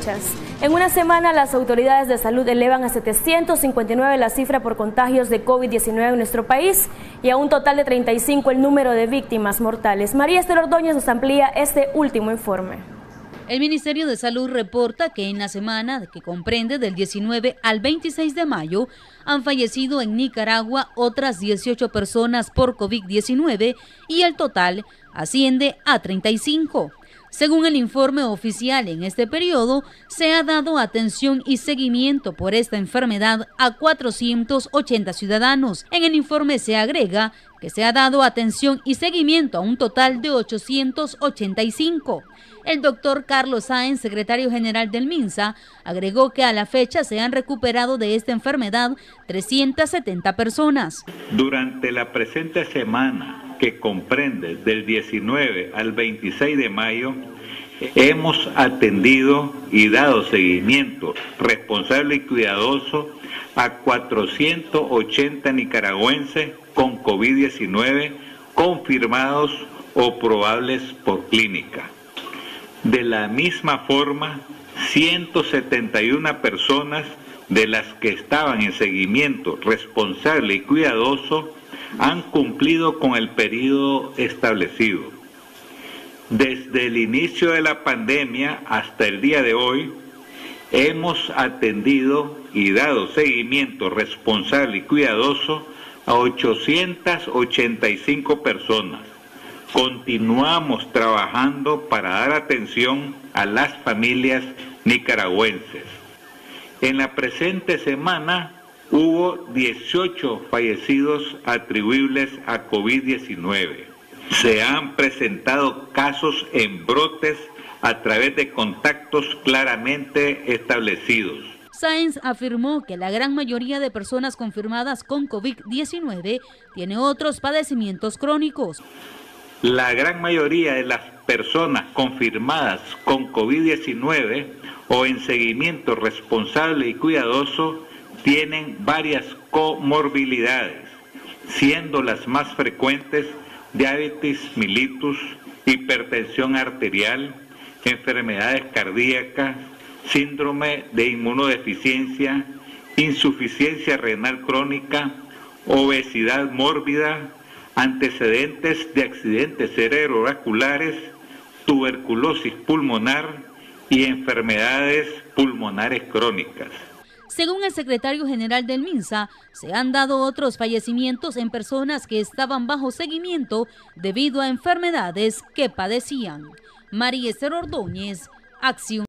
fechas. En una semana, las autoridades de salud elevan a 759 la cifra por contagios de COVID-19 en nuestro país y a un total de 35 el número de víctimas mortales. María Esther Ordóñez nos amplía este último informe. El Ministerio de Salud reporta que en la semana que comprende del 19 al 26 de mayo han fallecido en Nicaragua otras 18 personas por COVID-19 y el total asciende a 35. Según el informe oficial, en este periodo se ha dado atención y seguimiento por esta enfermedad a 480 ciudadanos. En el informe se agrega que se ha dado atención y seguimiento a un total de 885. El doctor Carlos Sáenz, secretario general del MINSA, agregó que a la fecha se han recuperado de esta enfermedad 370 personas. Durante la presente semana, que comprende del 19 al 26 de mayo, hemos atendido y dado seguimiento responsable y cuidadoso a 480 nicaragüenses con COVID-19 confirmados o probables por clínica. De la misma forma, 171 personas de las que estaban en seguimiento responsable y cuidadoso han cumplido con el periodo establecido. Desde el inicio de la pandemia hasta el día de hoy, hemos atendido y dado seguimiento responsable y cuidadoso a 885 personas. Continuamos trabajando para dar atención a las familias nicaragüenses. En la presente semana hubo 18 fallecidos atribuibles a COVID-19. Se han presentado casos en brotes a través de contactos claramente establecidos. Sáenz afirmó que la gran mayoría de personas confirmadas con COVID-19 tiene otros padecimientos crónicos. La gran mayoría de las personas confirmadas con COVID-19 o en seguimiento responsable y cuidadoso tienen varias comorbilidades, siendo las más frecuentes diabetes mellitus, hipertensión arterial, enfermedades cardíacas, síndrome de inmunodeficiencia, insuficiencia renal crónica, obesidad mórbida, antecedentes de accidentes cerebrovasculares, tuberculosis pulmonar y enfermedades pulmonares crónicas. Según el secretario general del MINSA, se han dado otros fallecimientos en personas que estaban bajo seguimiento debido a enfermedades que padecían. María Esther Ordóñez, Acción.